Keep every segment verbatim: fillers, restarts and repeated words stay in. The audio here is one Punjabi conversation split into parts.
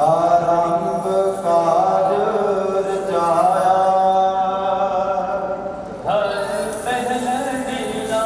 ਆਰੰਭ ਕਾਜ ਰਚਾਇਆ। ਹਰ ਪਹਿਲ ਲੀਲਾ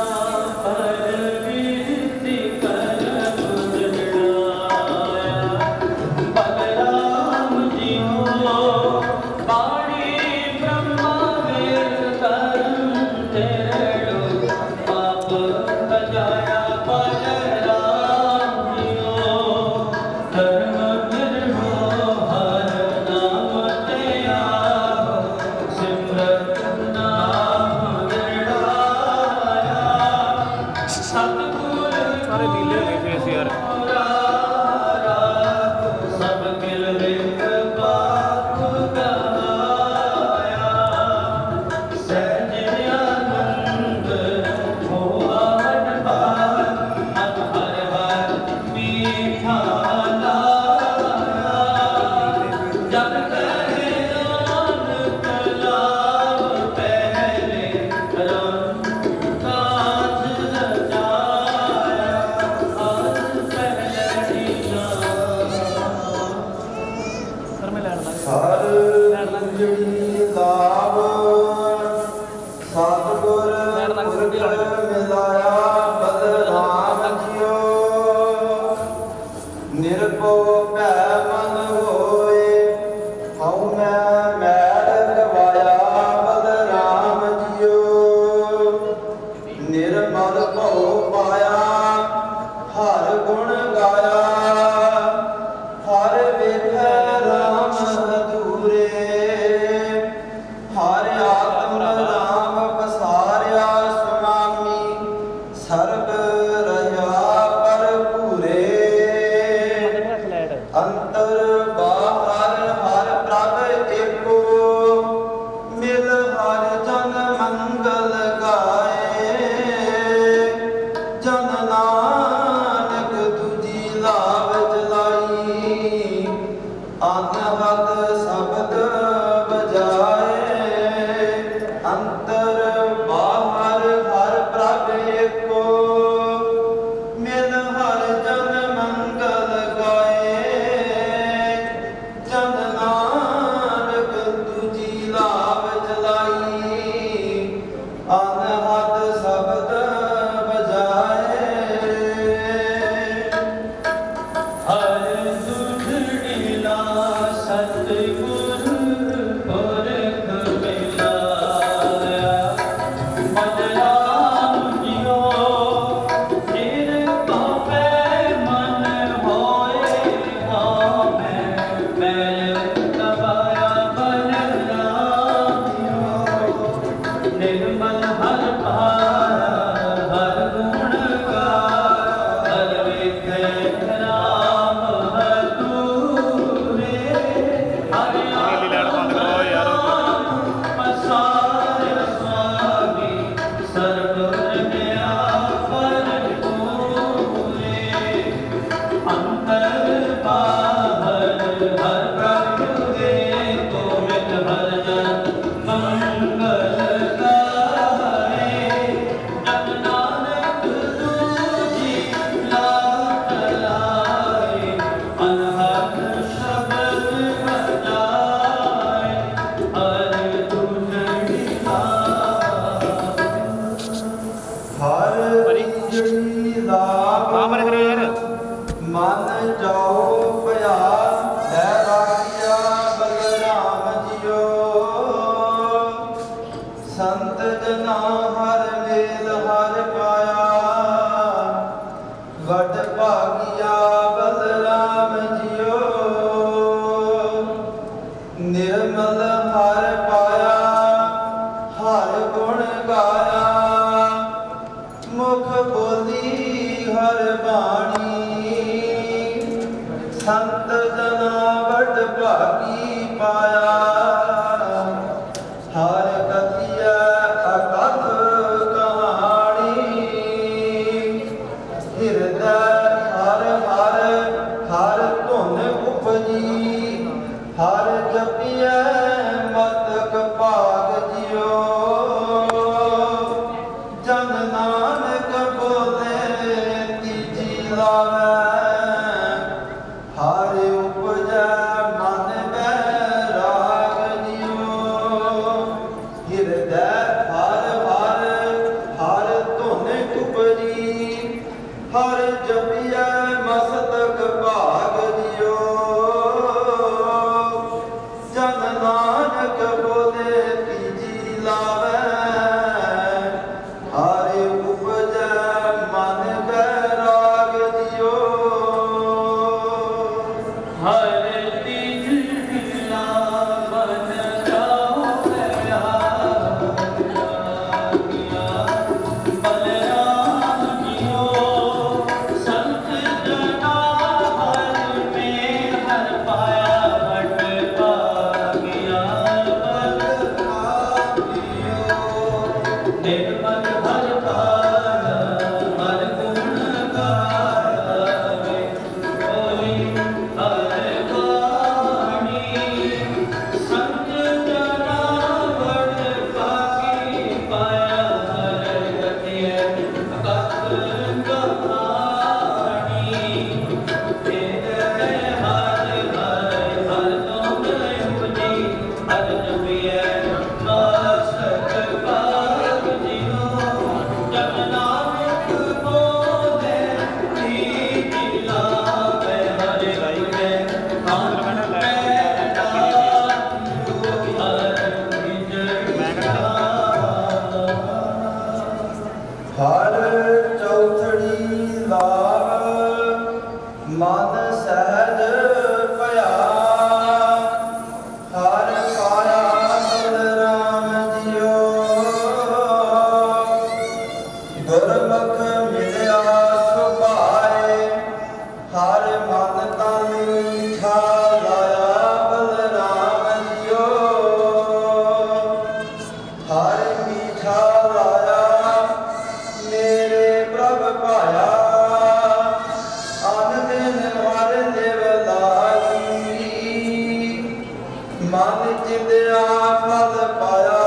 ਪਰਵਿਰਤੀ ਕਰ ਬੁਝੜਾਇਆ। ਬਲਰਾਮ ਜੀਓ ਬਾਣੀ ਬ੍ਰਹਮਾ ਵੇਦ ਕਰਮ ਤੇੜੋ ਪਾਪ ਬਜਾਇਆ। ਬਲਰਾਮ ਜੀਓ ਧਰਮ ਨਿਰਭਉ ਹਰ ਨਾਮ ਤੇ ਆਵੋ। ਸਿਮਰਤ ਨਾਮ ਨਿਰੜਾਇਆ। ਸਤਿਗੁਰ ਸਾਰੇ ਨੀਲੇ ਹੋਏ ਫੇਸ ਯਾਰ। ਸਭ ਕਿਲ ਵਿਕ ਪਾਪ ਗਵਾਇਆ। ਸਹਿਜ ਆਨੰਦ ਹੋਆ ਹਟ ਪਾਰ। ਮਨ ਹਰ ਹਰ ਮੀਠਾ ਲਾਇਆ। ਜਨ ਕਹੇ ਨਾਨਕ ਲਾਭ ਪਹਿਲੇ ਰੰਗ ਕਾਜ ਰਚਾਇਆ। ਹਰ ਪਹਿਲੇ ਸਰ ਮੈਂ ਲੈਣ ਲੱਗ ਹਰ ਜਿਹੜੀ ਲਾਭ ਸਤਿਗੁਰ ਪੁਰਖ ਮਿਲਾਇਆ। ਬਲਰਾਮ ਜੀਓ ਨਿਰਭਉ ਭੈ ਮਨ ਹੋਏ। ਹਉ ਮੈਂ ਮੈਲ ਗਵਾਇਆ। ਬਲਰਾਮ ਜੀਓ ਨਿਰਮਲ ਭਉ ਪਾਇਆ। ਹਰ ਗੁਣ ਗਾਇਆ। ਹਰ ਵੇਖੈ ਰਾਮ ਅਧੂਰੇ। ਹਰ ਆਤਮ ਰਾਮ ਪਸਾਰਿਆ। ਸੁਆਮੀ ਸਰਬ ਰਹਾ ਭਰਪੂਰੇ। ਫਲੈਟ ਅੰਤਰ ਬਾਹਰ ਹਰ ਪ੍ਰਭ ਏਕੋ। ਮਿਲ ਹਰ ਜਨ ਮੰਗਲ ਗਾਏ। ਜਨ ਨਾਨਕ ਤੁਜੀ ਲਾਭ ਜਲਾਈ। ਅਨਹਦ ਸ਼ਬਦ ਬਜਾਏ। ਅੰਤਰ ਬਾਹਰ ਹਰ ਪ੍ਰਭ ਏਕੋ। ਮਿਲ ਹਰ ਜਨ ਮੰਗਲ ਗਾਏ। ਜਨ ਨਾਨਕ ਤੁਜੀ ਲਾਭ ਜਲਾਈ। ਅਨਹਦ ਸ਼ਬਦ ਬਜਾਏ। ਹਰ ਦੁਖੜੀਲਾ ਸਤਿਗੁਰ ਪੁਰਖ ਮਿਲਾਇਆ। ਬਲਰਾਮ ਜੀਓ ਜਿਨ ਪਾਪੈ ਮਨ ਹੋਏ। ਹਉ ਮੈਂ ਮੈਲ ਗਵਾਇਆ। ਬਲਰਾਮ ਜੀਓ ਨਿਰਮਲ ਹਰ ਪਾਇਆ। ਹਰ ਗੁਣ ਗਾਇਆ। ਹਰ ਵੇਖੈ ਰਾਮ ਹਦੂਰੇ। ਹਰ ਨੀਲੀ ਲੈਣ ਬੰਦ ਕਰਵਾਓ ਯਾਰ। ਪਸਾਰਿਆ ਸੁਆਮੀ ਸਰਬ ਰਮਿਆ ਭਰਪੂਰੇ। ਅੰਤਰ ਬਾਹਰ ਹਰ ਪ੍ਰਭ ਏਕੋ। ਮਿਲ ਹਰ ਜਨ ਮੰਗਲ ਗਾਏ। ਜਨ ਨਾਨਕ ਤੁਜੀ ਲਾਭ ਲਾਏ। ਅਨਹਦ ਸ਼ਬਦ ਬਜਾਏ। ਹਰ ਦੁਖੜੀ ਹਰ ਜਿਹੜੀ ਲਾਭ ਆ ਮਰ ਕਰਿਓ ਯਾਰ। ਮਨ ਜਾਓ ਭਇਆ। ਲੈ ਰਾਖਿਆ। ਬਲਰਾਮ ਜੀਓ ਸੰਤ ਜਨਾ ਹਰ ਮੇਲ ਹਰ ਪਾਇਆ। ਵਡ ਭਾਗਿਆ। ਬਲਰਾਮ ਜੀਓ ਨਿਰਮਲ ਹਰ ਪਾਇਆ। ਹਰ ਗੁਣ ਗਾਇਆ। ਮੁਖ ਬੋਲੀ ਹਰ ਬਾਣੀ। ਸੰਤ ਜਨਾ ਵਡ ਭਾਗੀ ਪਾਇਆ। ਹਰ ਕਥਿਆ ਅਕਥ ਕਹਾਣੀ। ਹਿਰਦੈ ਹਰ ਹਰ ਹਰ ਧੁਨ ਉਪਜੀ। ਹਰ ਜਪੀਐ ਮਤਕ ਭਾਗ ਜਿਉ। ਜਨ ਨਾਨਕ ਬੋਲੇ ਤੀਜੀ ਲਾਵੈ। ਹਰਿ ਉਪਜੈ ਮਨ ਚਿੰਦਿਆ ਫਲ ਪਾਇਆ